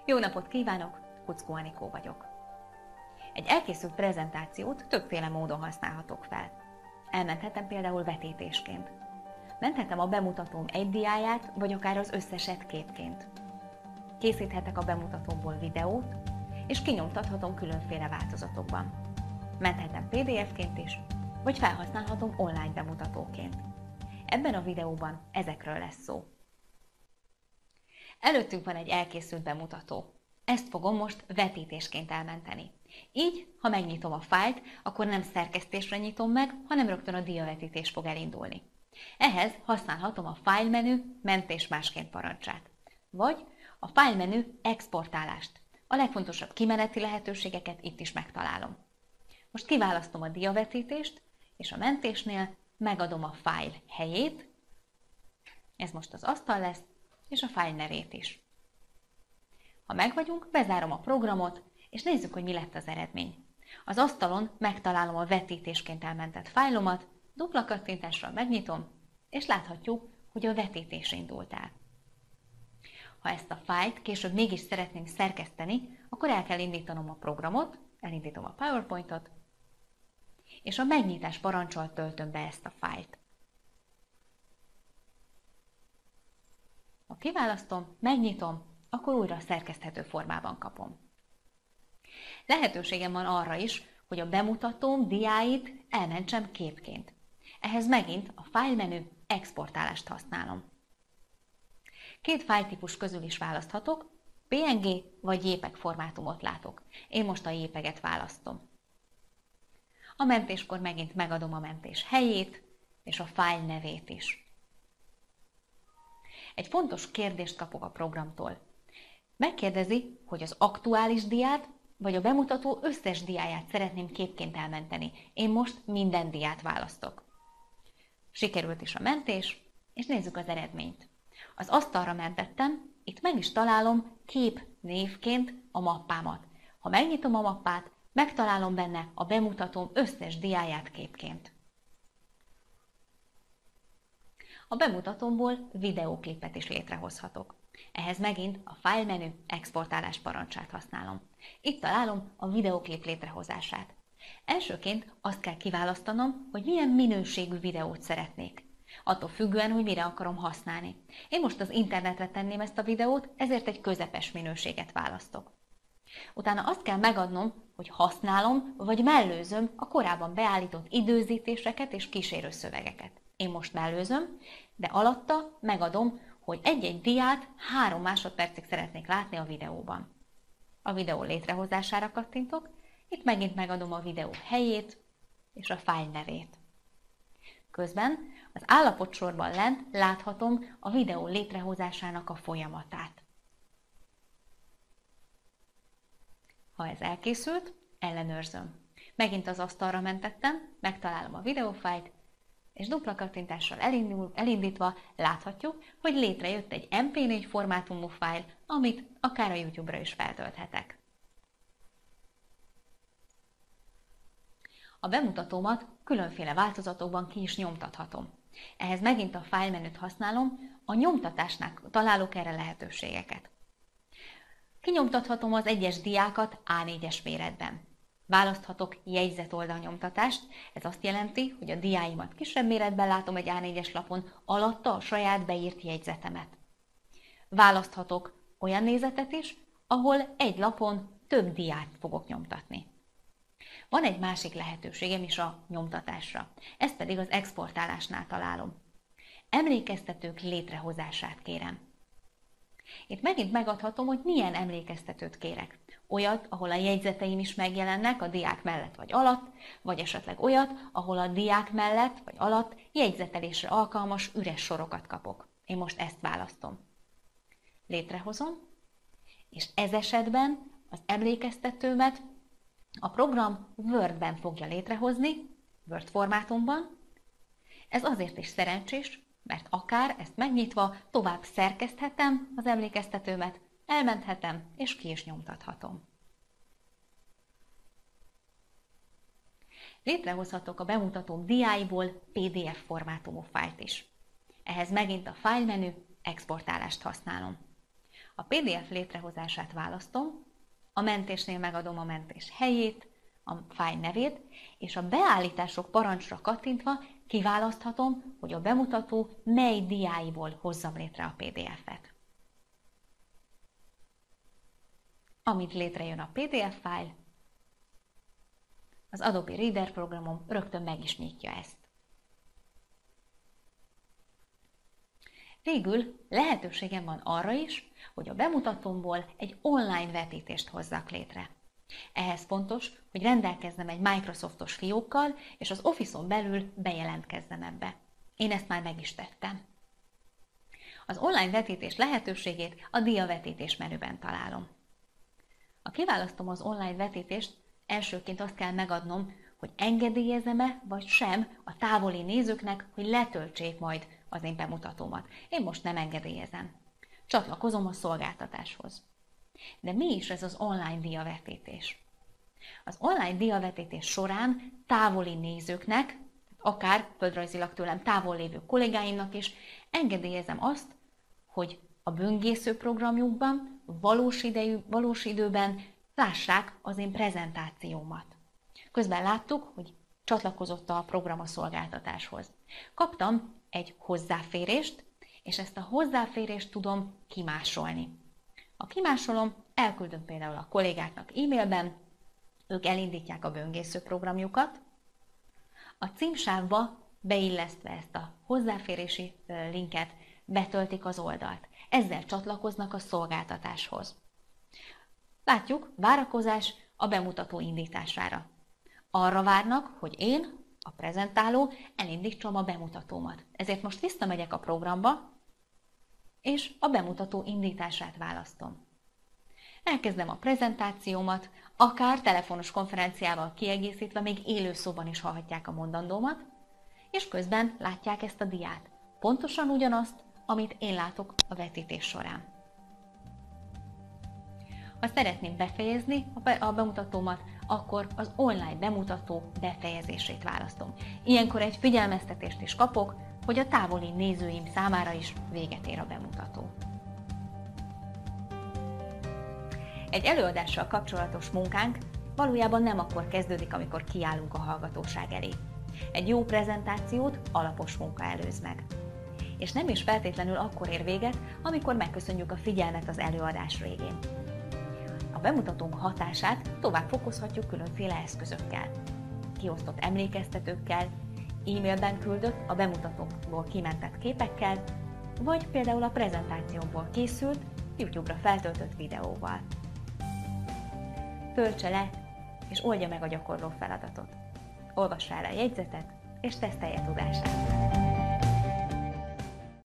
Jó napot kívánok, Kuckó Anikó vagyok. Egy elkészült prezentációt többféle módon használhatok fel. Elmenthetem például vetítésként. Menthetem a bemutatóm egy diáját, vagy akár az összeset képként. Készíthetek a bemutatómból videót, és kinyomtathatom különféle változatokban. Menthetem PDF-ként is, vagy felhasználhatom online bemutatóként. Ebben a videóban ezekről lesz szó. Előttünk van egy elkészült bemutató. Ezt fogom most vetítésként elmenteni. Így, ha megnyitom a fájlt, akkor nem szerkesztésre nyitom meg, hanem rögtön a diavetítés fog elindulni. Ehhez használhatom a File menü mentés másként parancsát, vagy a File menü exportálást. A legfontosabb kimeneti lehetőségeket itt is megtalálom. Most kiválasztom a diavetítést, és a mentésnél megadom a fájl helyét, ez most az asztal lesz, és a fájl nevét is. Ha megvagyunk, bezárom a programot, és nézzük, hogy mi lett az eredmény. Az asztalon megtalálom a vetítésként elmentett fájlomat, dupla kattintással megnyitom, és láthatjuk, hogy a vetítés indult el. Ha ezt a fájlt később mégis szeretném szerkeszteni, akkor el kell indítanom a programot, elindítom a PowerPointot, és a megnyitás parancsal töltöm be ezt a fájlt. Ha kiválasztom, megnyitom, akkor újra szerkeszthető formában kapom. Lehetőségem van arra is, hogy a bemutatóm diáit elmentsem képként. Ehhez megint a File menü exportálást használom. Két fájltípus közül is választhatok, PNG vagy JPEG formátumot látok. Én most a JPEG-et választom. A mentéskor megint megadom a mentés helyét és a fájl nevét is. Egy fontos kérdést kapok a programtól. Megkérdezi, hogy az aktuális diát vagy a bemutató összes diáját szeretném képként elmenteni. Én most minden diát választok. Sikerült is a mentés, és nézzük az eredményt. Az asztalra mentettem, itt meg is találom kép névként a mappámat. Ha megnyitom a mappát, megtalálom benne a bemutatóm összes diáját képként. A bemutatómból videóklipet is létrehozhatok. Ehhez megint a File menü exportálás parancsát használom. Itt találom a videóklip létrehozását. Elsőként azt kell kiválasztanom, hogy milyen minőségű videót szeretnék. Attól függően, hogy mire akarom használni. Én most az internetre tenném ezt a videót, ezért egy közepes minőséget választok. Utána azt kell megadnom, hogy használom vagy mellőzöm a korábban beállított időzítéseket és kísérő szövegeket. Én most mellőzöm, de alatta megadom, hogy egy-egy diát 3 másodpercig szeretnék látni a videóban. A videó létrehozására kattintok, itt megint megadom a videó helyét és a fájl nevét. Közben az állapotsorban lent láthatom a videó létrehozásának a folyamatát. Ha ez elkészült, ellenőrzöm. Megint az asztalra mentettem, megtalálom a videófájlt, és dupla kattintással elindítva láthatjuk, hogy létrejött egy MP4 formátumú fájl, amit akár a YouTube-ra is feltölthetek. A bemutatómat különféle változatokban ki is nyomtathatom. Ehhez megint a File menüt használom, a nyomtatásnál találok erre lehetőségeket. Kinyomtathatom az egyes diákat A4-es méretben. Választhatok jegyzetoldalnyomtatást, ez azt jelenti, hogy a diáimat kisebb méretben látom egy A4-es lapon, alatta a saját beírt jegyzetemet. Választhatok olyan nézetet is, ahol egy lapon több diát fogok nyomtatni. Van egy másik lehetőségem is a nyomtatásra, ezt pedig az exportálásnál találom. Emlékeztetők létrehozását kérem. Itt megint megadhatom, hogy milyen emlékeztetőt kérek. Olyat, ahol a jegyzeteim is megjelennek a diák mellett vagy alatt, vagy esetleg olyat, ahol a diák mellett vagy alatt jegyzetelésre alkalmas üres sorokat kapok. Én most ezt választom. Létrehozom, és ez esetben az emlékeztetőmet a program Word-ben fogja létrehozni, Word formátumban. Ez azért is szerencsés, mert akár ezt megnyitva tovább szerkeszthetem az emlékeztetőmet, elmenthetem és ki is nyomtathatom. Létrehozhatok a bemutatóm diáiból PDF formátumú fájlt is. Ehhez megint a File menü exportálást használom. A PDF létrehozását választom, a mentésnél megadom a mentés helyét, a fájl nevét, és a beállítások parancsra kattintva kiválaszthatom, hogy a bemutató mely diáiból hozzam létre a PDF-et. Amint létrejön a PDF fájl, az Adobe Reader programom rögtön meg is nyitja ezt. Végül lehetőségem van arra is, hogy a bemutatómból egy online vetítést hozzak létre. Ehhez fontos, hogy rendelkeznem egy Microsoftos fiókkal, és az Office-on belül bejelentkeznem ebbe. Én ezt már meg is tettem. Az online vetítés lehetőségét a diavetítés menüben találom. Ha kiválasztom az online vetítést, elsőként azt kell megadnom, hogy engedélyezem-e vagy sem a távoli nézőknek, hogy letöltsék majd az én bemutatómat. Én most nem engedélyezem. Csatlakozom a szolgáltatáshoz. De mi is ez az online diavetítés? Az online diavetítés során távoli nézőknek, akár földrajzilag tőlem távol lévő kollégáimnak is engedélyezem azt, hogy a böngésző programjukban valós időben lássák az én prezentációmat. Közben láttuk, hogy csatlakozott a program a szolgáltatáshoz. Kaptam egy hozzáférést, és ezt a hozzáférést tudom kimásolni. Ha kimásolom, elküldöm például a kollégáknak e-mailben, ők elindítják a böngésző programjukat, a címsávba beillesztve ezt a hozzáférési linket, betöltik az oldalt. Ezzel csatlakoznak a szolgáltatáshoz. Látjuk, várakozás a bemutató indítására. Arra várnak, hogy én, a prezentáló, elindítsam a bemutatómat. Ezért most visszamegyek a programba, és a bemutató indítását választom. Elkezdem a prezentációmat, akár telefonos konferenciával kiegészítve, még élő szóban is hallhatják a mondandómat, és közben látják ezt a diát. Pontosan ugyanazt, amit én látok a vetítés során. Ha szeretném befejezni a bemutatómat, akkor az online bemutató befejezését választom. Ilyenkor egy figyelmeztetést is kapok, hogy a távoli nézőim számára is véget ér a bemutató. Egy előadással kapcsolatos munkánk valójában nem akkor kezdődik, amikor kiállunk a hallgatóság elé. Egy jó prezentációt alapos munka előz meg. És nem is feltétlenül akkor ér véget, amikor megköszönjük a figyelmet az előadás végén. A bemutatónk hatását tovább fokozhatjuk különféle eszközökkel. Kiosztott emlékeztetőkkel, e-mailben küldött, a bemutatókból kimentett képekkel, vagy például a prezentációból készült, YouTube-ra feltöltött videóval. Töltse le, és oldja meg a gyakorló feladatot. Olvass el a jegyzetet, és tesztelje tudását.